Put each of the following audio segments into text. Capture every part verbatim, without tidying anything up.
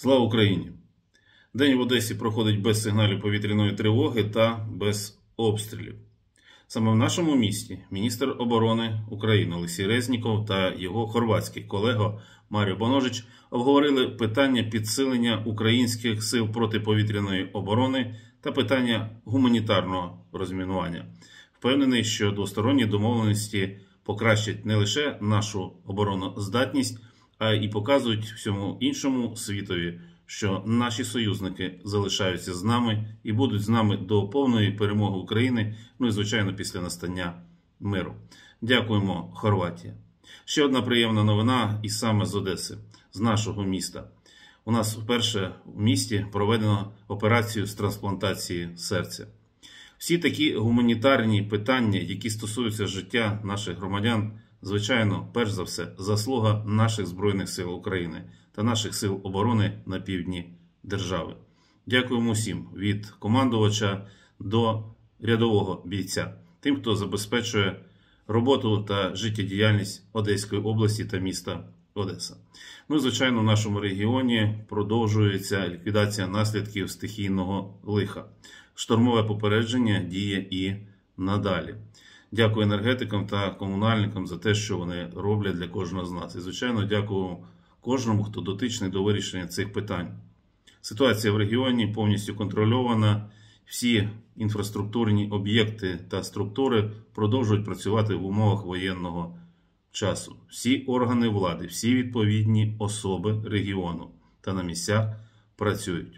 Слава Україні! День в Одесі проходить без сигналів повітряної тривоги та без обстрілів. Саме в нашому місті міністр оборони України Олексій Резніков та його хорватський колега Маріо Боножич обговорили питання підсилення українських сил протиповітряної оборони та питання гуманітарного розмінування. Впевнений, що двосторонні домовленості покращать не лише нашу обороноздатність, а й показують всьому іншому світові, що наші союзники залишаються з нами і будуть з нами до повної перемоги України, ну і, звичайно, після настання миру. Дякуємо, Хорватія. Ще одна приємна новина, і саме з Одеси, з нашого міста. У нас вперше в місті проведено операцію з трансплантації серця. Всі такі гуманітарні питання, які стосуються життя наших громадян, звичайно, перш за все, заслуга наших Збройних сил України та наших сил оборони на півдні держави. Дякуємо всім, від командувача до рядового бійця, тим, хто забезпечує роботу та життєдіяльність Одеської області та міста Одеса. Ну і, звичайно, в нашому регіоні продовжується ліквідація наслідків стихійного лиха. Штормове попередження діє і надалі. Дякую енергетикам та комунальникам за те, що вони роблять для кожного з нас. І, звичайно, дякую кожному, хто дотичний до вирішення цих питань. Ситуація в регіоні повністю контрольована. Всі інфраструктурні об'єкти та структури продовжують працювати в умовах воєнного часу. Всі органи влади, всі відповідні особи регіону та на місцях працюють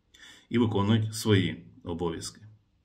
і виконують свої обов'язки.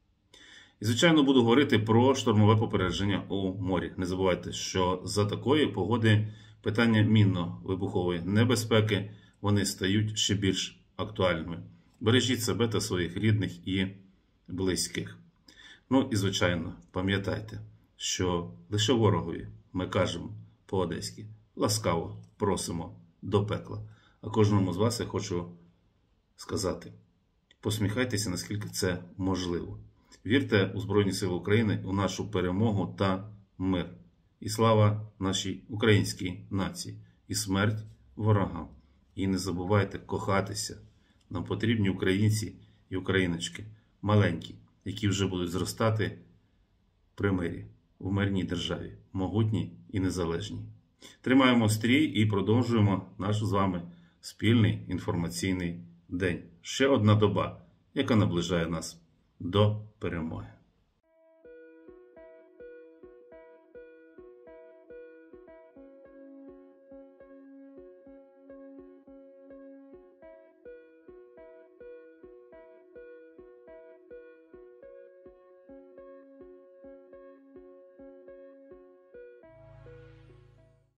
І, звичайно, буду говорити про штормове попередження у морі. Не забувайте, що за такої погоди питання мінно-вибухової небезпеки, вони стають ще більш актуальними. Бережіть себе та своїх рідних і близьких. Ну і, звичайно, пам'ятайте, що лише ворогові ми кажемо по-одеськи: ласкаво просимо до пекла. А кожному з вас я хочу сказати: посміхайтеся, наскільки це можливо. Вірте у Збройні Сили України, у нашу перемогу та мир. І слава нашій українській нації. І смерть ворогам. І не забувайте кохатися. Нам потрібні українці і україночки, маленькі, які вже будуть зростати при мирі, в мирній державі, могутній і незалежній. Тримаємо стрій і продовжуємо наш з вами спільний інформаційний день. Ще одна доба, яка наближає нас до перемоги.